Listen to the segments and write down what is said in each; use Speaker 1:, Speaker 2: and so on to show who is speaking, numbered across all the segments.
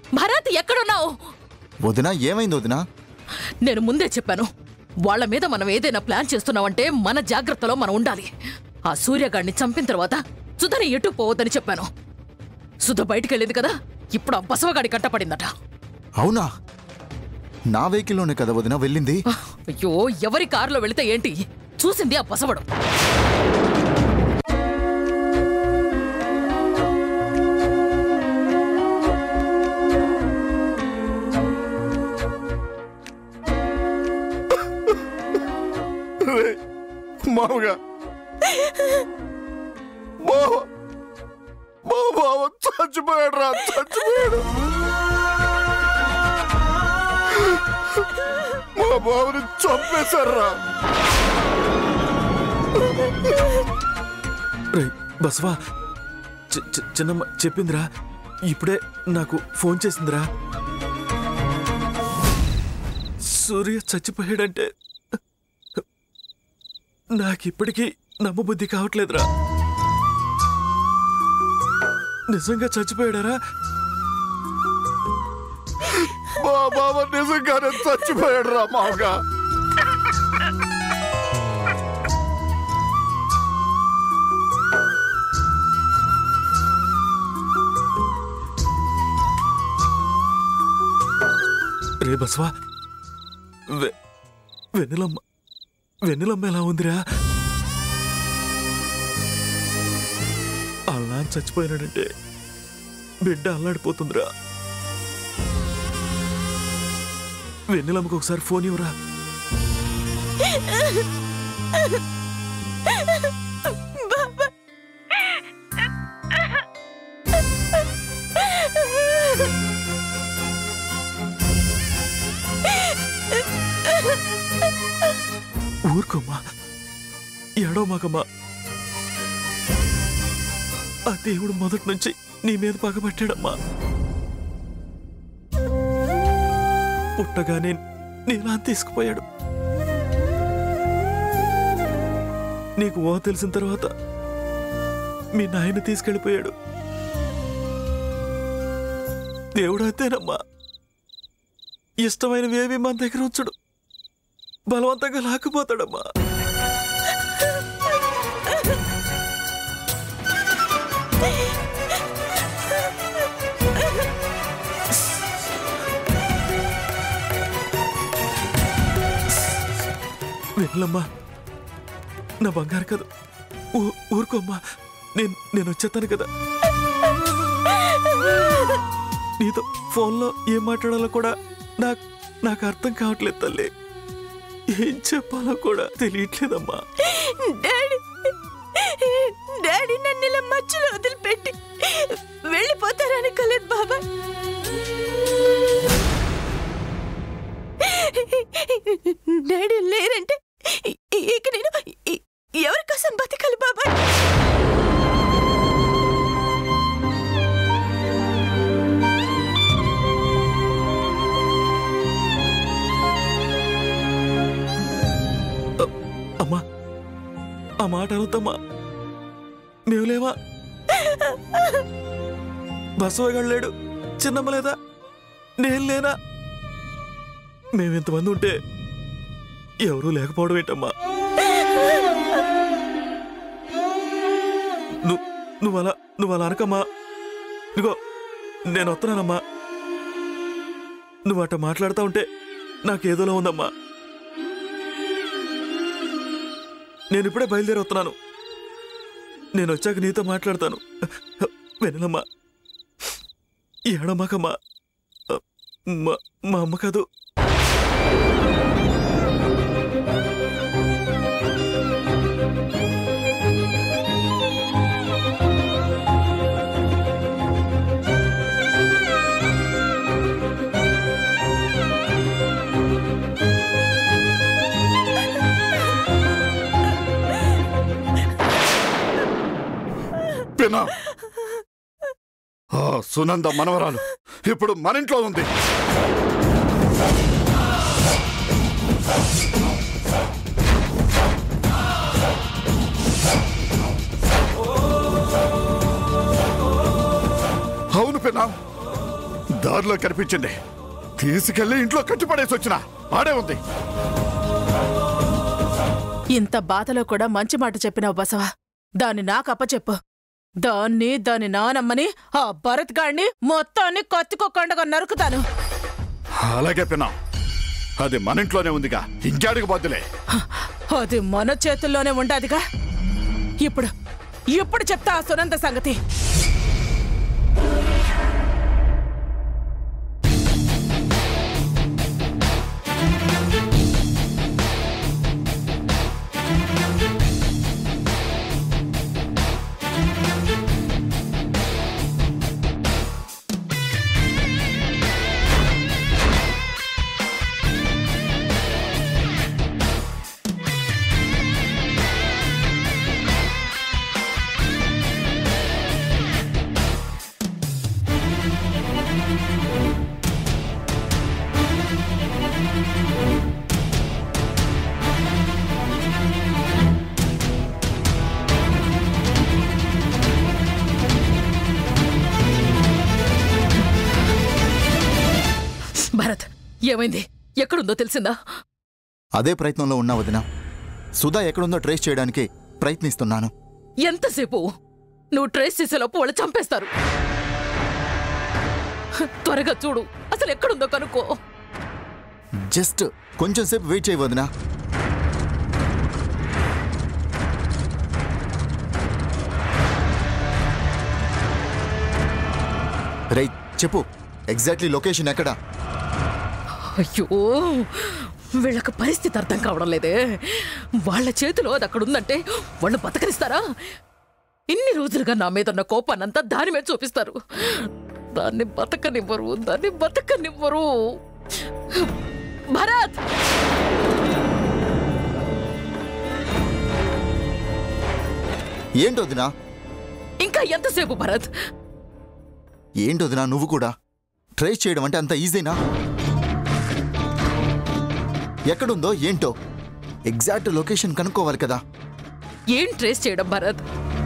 Speaker 1: భరత్ ఎక్కడున్నావు?
Speaker 2: వదినా ఏమైంది వదినా?
Speaker 1: నేను ముందే చెప్పాను, వాళ్ళ మీద మనం ఏదైనా ప్లాన్ చేస్తున్నామంటే మన జాగ్రత్తలో మనం ఉండాలి. ఆ సూర్యగాడిని చంపిన తర్వాత సుధని ఎటు పోవద్దని చెప్పాను. సుధ బయటికెళ్ళింది కదా, ఇప్పుడు ఆ బసవగాడి కట్టపడిందట.
Speaker 2: అవునా? నా వెహికల్లోనే కదా వదినా వెళ్ళింది?
Speaker 1: అయ్యో, ఎవరి కారులో వెళితే ఏంటి, చూసింది ఆ బసవడు.
Speaker 3: మామగా బావ చచ్చిపోయాడు రా, చచ్చిపోయాడు. మా బావని చంపేశారా?
Speaker 4: బసవా, చిన్నమ్మ చెప్పిందిరా, ఇప్పుడే నాకు ఫోన్ చేసిందిరా. సూర్య చచ్చిపోయాడంటే నాకిప్పటికీ నమ్మబుద్ధి కావట్లేదురా. నిజంగా చచ్చిపోయాడారా?
Speaker 3: మా బావ నిజంగానే చచ్చిపోయాడు రా మామగా.
Speaker 4: రే బసవా, వెన్నెలమ్మ ఎలా ఉందిరా? అలా చచ్చిపోయినాడంటే బిడ్డ అల్లాడిపోతుందిరా. వెన్నెలమ్మకు ఒకసారి ఫోన్ ఇవ్వరా. ఊరుకోమ్మా, ఏడవమాకమ్మా. ఆ దేవుడు మొదటి నుంచి నీ మీద పగబట్టాడమ్మా. పుట్టగానే నీలా తీసుకుపోయాడు. నీకు ఓ తెలిసిన తర్వాత మీ నాయన తీసుకెళ్ళిపోయాడు. దేవుడు అంతేనమ్మా, ఇష్టమైనవేవి మన దగ్గర ఉంచడు, బలవంతంగా లాక్కుపోతాడమ్మా. వెళ్ళమ్మా, నా బంగారు కదా, ఊరుకోమ్మా. నేను వచ్చేస్తాను కదా. నీతో ఫోన్లో ఏం మాట్లాడాలో కూడా నాకు అర్థం కావట్లేదు తల్లి. ఏం చెప్పాలో కూడా తెలియట్లేదమ్మా.
Speaker 5: డాడీ నన్ను ఇలా మధ్యలో వదిలిపెట్టి వెళ్ళిపోతారనుకోలేదు బాబా. డాడీ లేరంటే ఇక నేను ఎవరి కోసం బతకాలి బాబా?
Speaker 4: అమ్మా, ఆ మాట అనొద్దమ్మా. మేము లేవా? బసవగాడు లేడు, చిన్నమ్మ లేదా, నేను లేనా? మేమెంతమంది ఉంటే ఎవరూ లేకపోవడం ఏంటమ్మా? నువ్వు అలా అనకమ్మా. ఇదిగో నేను వస్తున్నానమ్మా. నువ్వు అట్ట మాట్లాడుతూ ఉంటే నాకేదోలా ఉందమ్మా. నేను ఇప్పుడే బయలుదేరి వస్తున్నాను. నేను వచ్చాక నీతో మాట్లాడతాను. వెన్నెలమ్మా, ఏడమ్మాకమ్మా. మా అమ్మ కాదు.
Speaker 3: సునంద మనవరాలు ఇప్పుడు మన ఇంట్లో ఉంది. అవును పిన్నా, దారిలో కనిపించింది. తీసుకెళ్లి ఇంట్లో కట్టిపడేసి వచ్చిన ఆడే ఉంది.
Speaker 6: ఇంత బాధలో కూడా మంచి మాట చెప్పినావు బసవ. దాన్ని నాకు అప్పచెప్పు. దాని నానమ్మని ఆ భరత్ గాడిని మొత్తాన్ని కత్తికొక్కండగా నరుకుతాను.
Speaker 3: అలాగే పిన్నా, అది మన ఇంట్లోనే ఉందిగా, ఇంకాడికి బద్దులే.
Speaker 6: అది మన చేతుల్లోనే ఉండాదిగా. ఇప్పుడు చెప్తా ఆ సునంద సంగతి.
Speaker 1: భరత్, ఏమైంది? ఎక్కడుందో తెలిసిందా?
Speaker 2: అదే ప్రయత్నంలో ఉన్నా వదినా. సుధా ఎక్కడుందో ట్రేస్ చేయడానికి ప్రయత్నిస్తున్నాను.
Speaker 1: ఎంతసేపు? నువ్వు ట్రేస్ చేసేలోపు వాళ్ళు చంపేస్తారు. త్వరగా చూడు, అసలు ఎక్కడుందో కనుక్కో.
Speaker 2: జస్ట్ కొంచెం సేపు వెయిట్ చేయి వదినా. రైట్, చెప్పు, ఎగ్జాక్ట్లీ లొకేషన్ ఎక్కడ?
Speaker 1: అయ్యో, వీళ్ళకి పరిస్థితి అర్థం కావడం లేదే. వాళ్ళ చేతిలో అది అక్కడ ఉందంటే వాళ్ళు బతకనిస్తారా? ఇన్ని రోజులుగా నా మీద ఉన్న కోపాన్నంతా దాని మీద చూపిస్తారు. దాన్ని బతకనివ్వరు. భరత్,
Speaker 2: ఏంటొదినా?
Speaker 1: ఇంకా ఎంతసేపు భరత్?
Speaker 2: ఏంటొదినా నువ్వు కూడా? ట్రేస్ చేయడం అంటే అంత ఈజీనా? ఎక్కడుందో ఏంటో ఎగ్జాక్ట్ లొకేషన్ కనుక్కోవాలి కదా.
Speaker 1: ఏం ట్రేస్ చేయడం భరత్?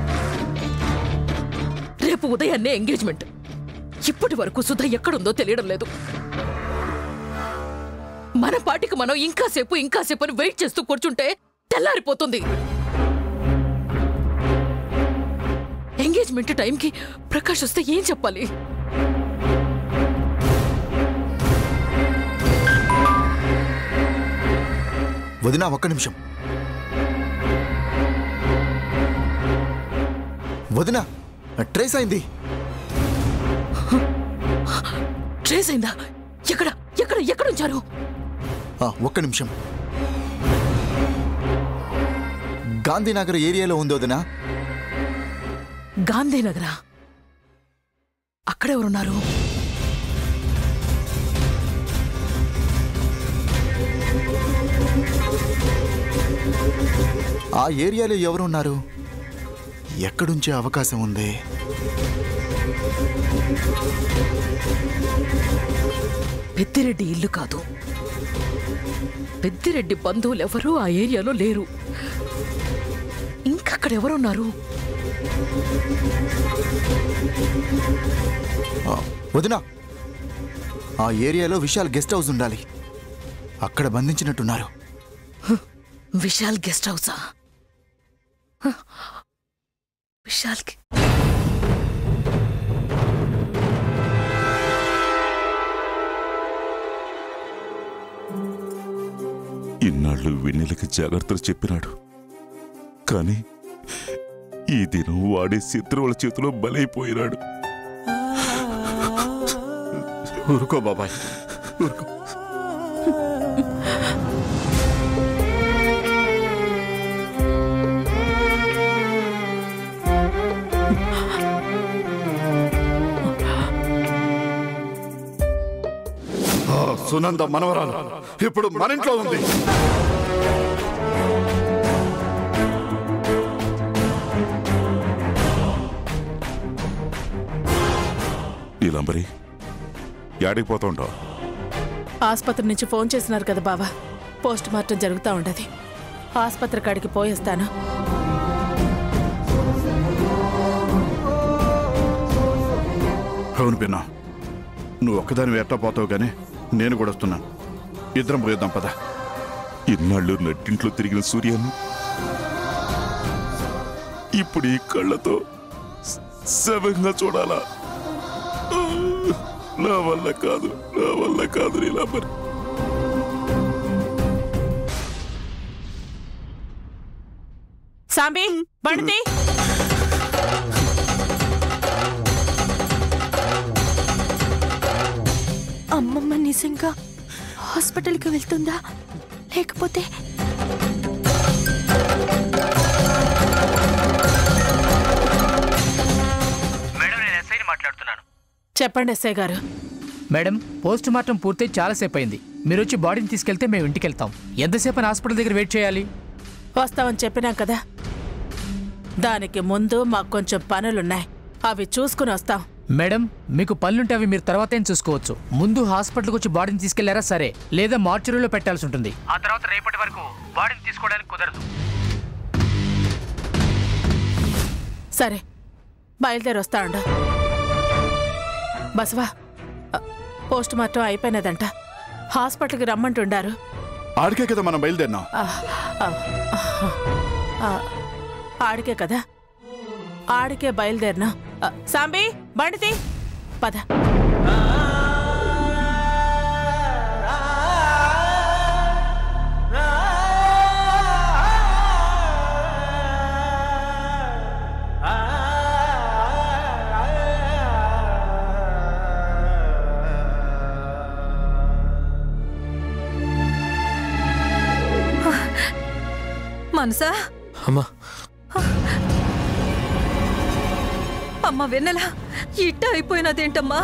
Speaker 1: రేపు ఉదయాన్నే ఎంగేజ్మెంట్. ఇప్పటి వరకు సుధా ఎక్కడుందో తెలియడం లేదు. మన పాటికి మనం ఇంకాసేపు అని వెయిట్ చేస్తూ కూర్చుంటే తెల్లారిపోతుంది. ఎంగేజ్మెంట్ టైంకి ప్రకాష్ వస్తే ఏం చెప్పాలి?
Speaker 2: వదినా, ఒక్క నిమిషం. వదినా, ట్రేస్ అయింది.
Speaker 1: ట్రేస్ అయిందా? ఎక్కడ ఉంచారు?
Speaker 2: ఒక్క నిమిషం. గాంధీనగర్ ఏరియాలో ఉంది వదినా.
Speaker 1: గాంధీనగరా? అక్కడెవరున్నారు?
Speaker 2: ఆ ఏరియాలో ఎవరున్నారు? ఎక్కడుంచే అవకాశం ఉంది?
Speaker 1: పెద్దిరెడ్డి ఇల్లు కాదు. పెద్దిరెడ్డి బంధువులు ఎవరూ ఆ ఏరియాలో లేరు. ఇంకక్కడెవరున్నారు?
Speaker 2: వదినా, ఆ ఏరియాలో విశాల్ గెస్ట్ హౌస్ ఉండాలి. అక్కడ బంధించినట్టున్నారు.
Speaker 1: విశాల్ గెస్ట్ హౌసా? విశాల్కి
Speaker 7: ఇన్నాళ్ళు వెన్నెలకి జాగ్రత్తలు చెప్పినాడు. కానీ ఈ దినం వాడే శత్రువుల చేతిలో బలైపోయినాడు.
Speaker 3: ఊరుకో బాబాయ్, ఊరుకో. సునంద మనవరాలు ఇప్పుడు మన ఇంట్లో ఉంది.
Speaker 7: నీలంబరి, యాడికి పోతా ఉంటావు?
Speaker 6: ఆసుపత్రి నుంచి ఫోన్ చేసినారు కదా బావా. పోస్ట్ మార్టం జరుగుతూ ఉండదు. ఆసుపత్రి కాడికి పోయేస్తాను.
Speaker 3: అవును పిన్నా, నువ్వు ఒక్కదాని ఎట్టా పోతావు గానీ నేను కూడా వస్తున్నాను. ఇద్దరం పోయేద్దాం పద.
Speaker 7: ఇన్నాళ్ళు నట్టింట్లో తిరిగిన సూర్యాన్ని ఇప్పుడు ఈ కళ్ళతో శవంగా చూడాలా? నా వల్ల కాదు, నా వల్ల కాదు నీలాంబరి.
Speaker 6: సాంబి బండి
Speaker 5: అమ్మమ్మ నిజంగా హాస్పిటల్కి వెళ్తుందా లేకపోతే
Speaker 8: మేడం, నేను ఎస్ఐని మాట్లాడుతున్నాను.
Speaker 6: చెప్పండి ఎస్ఐ గారు.
Speaker 8: మేడం, పోస్ట్ మార్టం పూర్తి చాలాసేపు అయింది. మీరు వచ్చి బాడీని తీసుకెళ్తే మేము ఇంటికి వెళ్తాం. ఎంతసేపు అని హాస్పిటల్ దగ్గర వెయిట్ చేయాలి?
Speaker 6: వస్తామని చెప్పినాం కదా. దానికి ముందు మాకు కొంచెం పనులున్నాయి, అవి చూసుకుని వస్తాం.
Speaker 8: మేడం, మీకు పనులుంటే అవి మీరు తర్వాత ఏం చూసుకోవచ్చు. ముందు హాస్పిటల్కి వచ్చి బాడీని తీసుకెళ్లారా సరే, లేదా మార్చురీలో పెట్టాల్సి ఉంటుంది. ఆ తర్వాత రేపటి వరకు బాడీని తీసుకోవడానికి కుదరదు.
Speaker 6: సరే, బయలుదేరి వస్తా ఉండు. బసవా, పోస్ట్ మార్టం అయిపోయినదంట, హాస్పిటల్కి రమ్మంటుండారు.
Speaker 3: ఆడికే కదా మనం బయలుదేరినాం.
Speaker 6: ఆడికే కదా, ఆడికే బయలుదేరినా. సాంబి బండితి పద.
Speaker 9: మనసా
Speaker 4: అమ్మా,
Speaker 9: అమ్మ వెన్నెల ఇట్ట అయిపోయినదేంటమ్మా?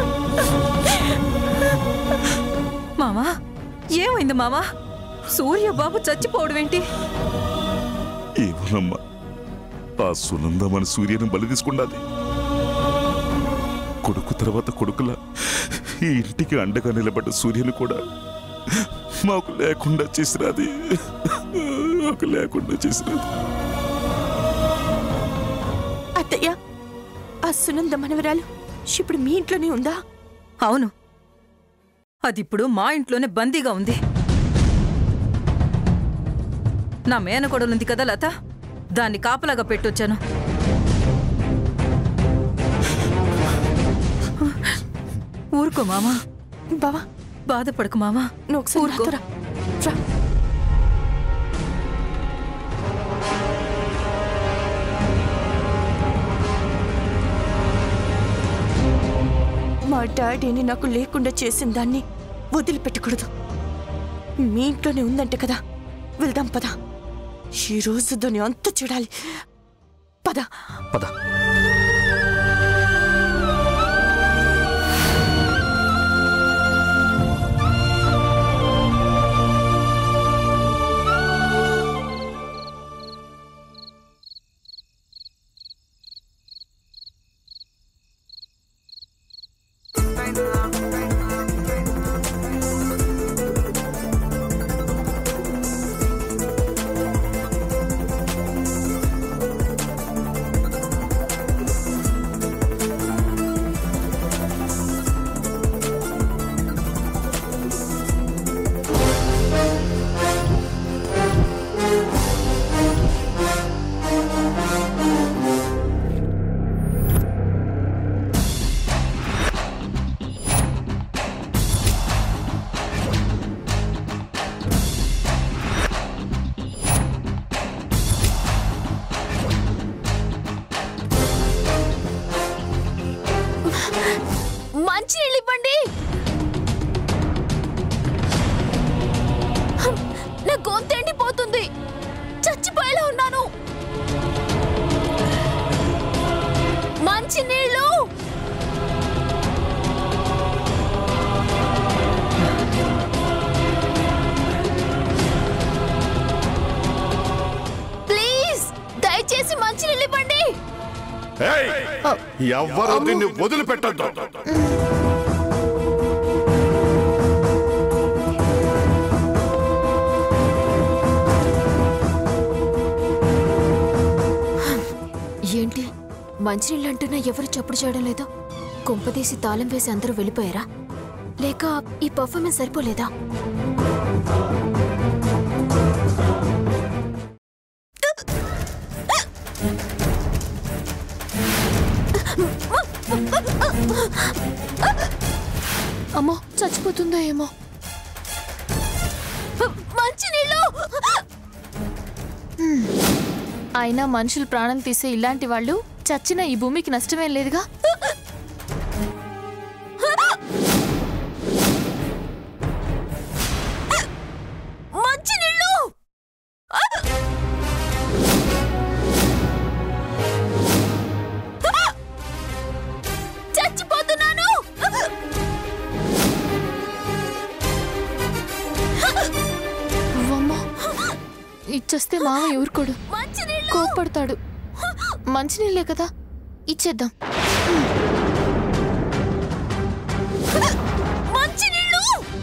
Speaker 9: మామా, ఏమైంది మామా? సూర్యబాబు చచ్చిపోవడం ఏంటి?
Speaker 7: ఏమోనమ్మా, ఆ సునంద మన సూర్యను బలి తీసుకున్నది. కొడుకు తర్వాత కొడుకులా ఈ ఇంటికి అండగా నిలబడ్డ సూర్యుని కూడా మాకు లేకుండా చేసినది, మాకు లేకుండా చేసినది.
Speaker 5: అత్తయ్య, ఆ సునంద మనవరాలు ఇప్పుడు మీ ఇంట్లోనే ఉందా?
Speaker 9: అవును, అదిప్పుడు మా ఇంట్లోనే బందీగా ఉంది. నా మేనకోడలుంది కదా లత, దాన్ని కాపలాగా పెట్టొచ్చాను. ఊరుకో మామా.
Speaker 5: బావా,
Speaker 9: బాధపడకు మామా.
Speaker 5: నువ్వు ఒకసారి
Speaker 9: ఊరుకో.
Speaker 5: నాతో రా. రా. మా డాడీని నాకు లేకుండా చేసిన దాన్ని వదిలిపెట్టకూడదు. మీ ఇంట్లోనే ఉందంటే కదా, వెళ్దాం పద. ఈ రోజు దాన్ని అంత చూడాలి. పద
Speaker 4: పద.
Speaker 5: మంచి నీళ్ళు ఇవ్వండి. నా గొంతు ఎండిపోతుంది, చచ్చిపోయేలా ఉన్నాను. మంచి నీళ్ళు. ప్లీజ్ దయచేసి మంచి నీళ్ళు ఇవ్వండి.
Speaker 3: ఎవ్వరూ దీన్ని వదిలిపెట్టద్దు.
Speaker 5: ఏంటి మంచినీళ్ళు అంటున్నా ఎవరు చప్పుడు చేయడం లేదు?
Speaker 10: కొంపదీసి తాళం వేసి అందరూ వెళ్ళిపోయారా? లేక ఈ పర్ఫార్మెన్స్ సరిపోలేదా? అమ్మో, చచ్చిపోతుందో ఏమో. మంచినీళ్ళు! అయినా మనుషులు ప్రాణం తీసే ఇలాంటి వాళ్ళు చచ్చిన ఈ భూమికి నష్టమేం లేదుగా. మంచినీళ్ళు! చచ్చిపోతున్నాను! ఇచ్చేస్తే మావయ్య ఊరుకోడు, కోప్పడతాడు. మంచినీళ్ళే కదా, ఇచ్చేద్దాం. మంచినీళ్ళు!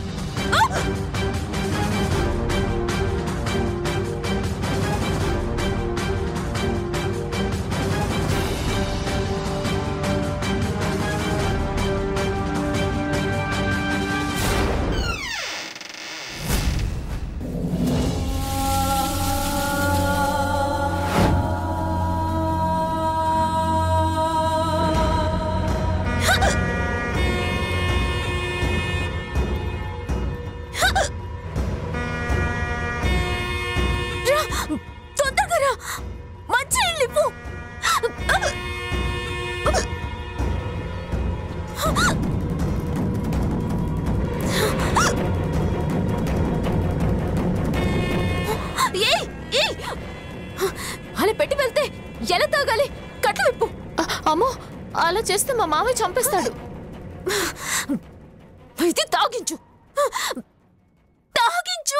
Speaker 10: అలా పెట్టి వెళ్తే ఎలా తాగాలి? కట్లు విప్పు. అమ్మో, అలా చేస్తే మా మామయ్య చంపేస్తాడు. ఇది తాగించు, తాగించు.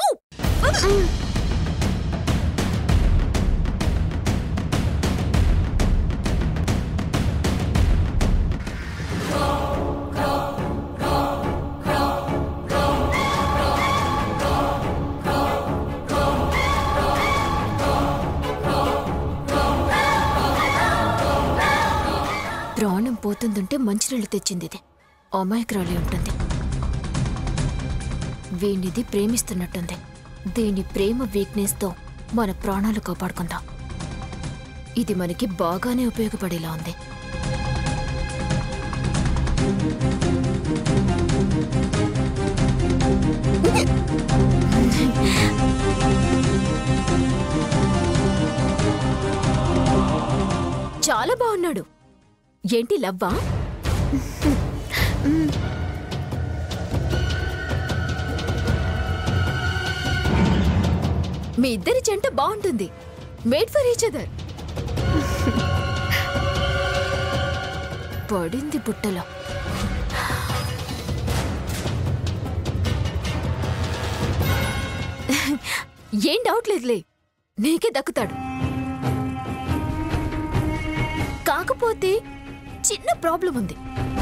Speaker 10: ప్రాణం పోతుందంటే మంచినీళ్ళు తెచ్చింది ఇది. అమాయకురాలి ఉంటుంది. వీణ్ణిది ప్రేమిస్తున్నట్టుంది. దీని ప్రేమ వీక్నెస్తో మన ప్రాణాలు కాపాడుకుందాం. ఇది మనకి బాగానే ఉపయోగపడేలా ఉంది. చాలా బాగున్నాడు. ఏంటి లవ్వా? మీ ఇద్దరి జంట బాగుంటుంది. Made for each other. పడింది బుట్టలో. ఏం డౌట్ లేదులే, నీకే దక్కుతాడు. కాకపోతే చిన్న ప్రాబ్లం ఉంది.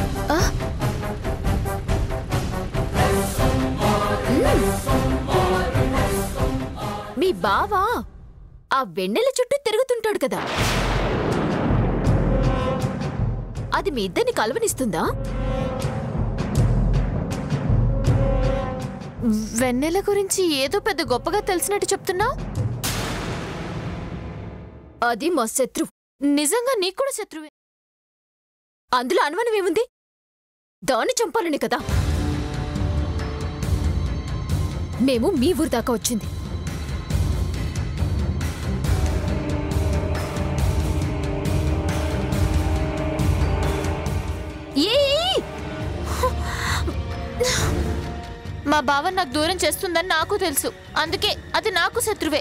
Speaker 10: మీ బావ ఆ వెన్నెల చుట్టూ తిరుగుతుంటాడు కదా, అది మీ ఇద్దరిని కలవనిస్తుందా? వెన్నెల గురించి ఏదో పెద్ద గొప్పగా తెలిసినట్టు చెప్తున్నావు. అది మా శత్రువు. నిజంగా నీకు కూడా శత్రువే. అందులో అనుమానమేముంది? దాన్ని చంపాలని కదా మేము మీ ఊరు దాకా వచ్చింది. మా బావ నాకు దూరం చేస్తుందని నాకు తెలుసు. అందుకే అది నాకు శత్రువే.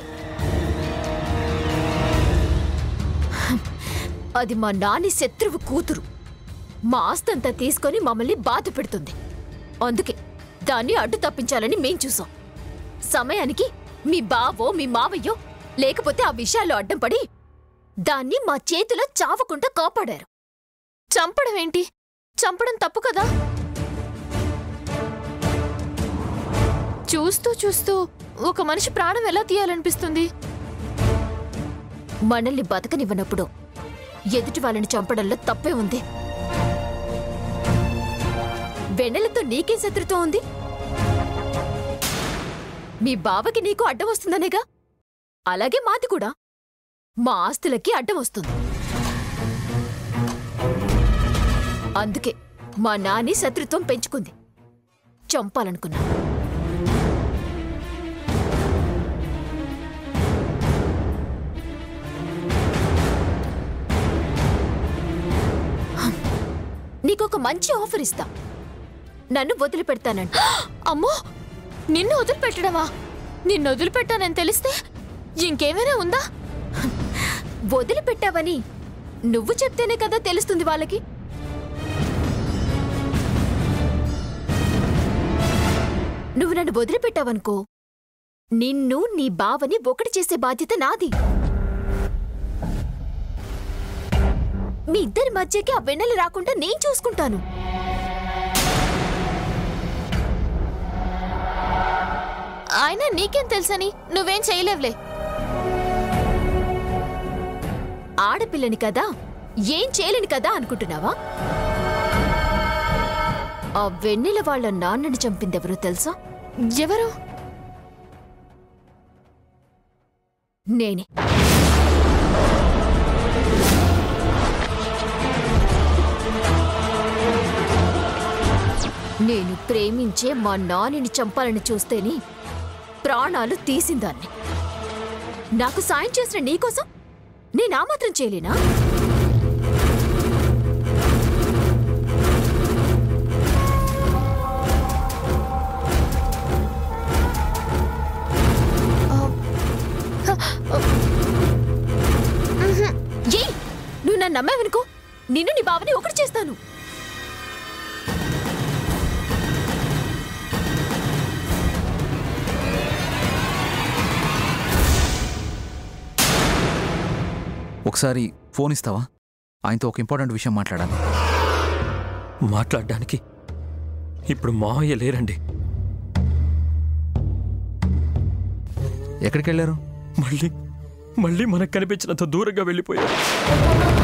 Speaker 10: అది మా నాని శత్రువు కూతురు. మా ఆస్తంతా తీసుకొని మమ్మల్ని బాధ పెడుతుంది. అందుకే దాన్ని అడ్డు తప్పించాలని మేం చూసాం. సమయానికి మీ బావో మీ మావయ్యో లేకపోతే ఆ విషయాల్లో అడ్డం పడి దాన్ని మా చేతిలో చావకుండా కాపాడారు. చంపడం ఏంటి? చంపడం తప్పు కదా. చూస్తూ చూస్తూ ఒక మనిషి ప్రాణం ఎలా తీయాలనిపిస్తుంది? మనల్ని బతకనివ్వనప్పుడు ఎదుటి వాళ్ళని చంపడంలో తప్పే ఉంది. వెన్నెలతో నీకేం శత్రుత్వం ఉంది? మీ బావకి నీకు అడ్డం వస్తుందనేగా. అలాగే మాది కూడా మా ఆస్తులకి అడ్డం వస్తుంది. అందుకే మా నాని శత్రుత్వం పెంచుకుంది. చంపాలనుకున్నా. నీకొక మంచి ఆఫర్ ఇస్తా. నన్ను వదిలిపెడతానంట. అమ్మో, నిన్ను వదిలిపెట్టడమా? నిన్ను వదిలిపెట్టానని తెలిస్తే ఇంకేమైనా ఉందా? వదిలిపెట్టావని నువ్వు చెప్తేనే కదా తెలుస్తుంది వాళ్ళకి. నువ్వు నన్ను వదిలిపెట్టావనుకో, నిన్ను నీ బావని ఒకటి చేసే బాధ్యత నాది. మీ ఇద్దరి మధ్యకి ఆ వెన్నెల రాకుండా నేను చూసుకుంటాను. ఆయన నీకేం తెలుసని నువ్వేం చేయలేవులే. ఆడపిల్లని కదా, ఏం చేయలేని కదా అనుకుంటున్నావా? ఆ వెన్నెల వాళ్ళ నాన్నని చంపిందెవరో తెలుసా? ఎవరు? నేనే. నేను ప్రేమించే మా నాన్నని చంపాలని చూస్తేనే ప్రాణాలు తీసిందాన్ని. నాకు సాయం చేసిన నీకోసం నేనా మాత్రం చేయలేనా? నువ్వు నన్ను నమ్మావనుకో, నిన్ను నీ బావని ఒకటి చేస్తాను.
Speaker 11: ఒకసారి ఫోన్ ఇస్తావా? ఆయనతో ఒక ఇంపార్టెంట్ విషయం మాట్లాడాలి.
Speaker 4: మాట్లాడడానికి ఇప్పుడు మావయ్య లేరండి.
Speaker 11: ఎక్కడికి వెళ్ళారు?
Speaker 4: మళ్ళీ మనకు కనిపించినంత దూరంగా వెళ్ళిపోయారు.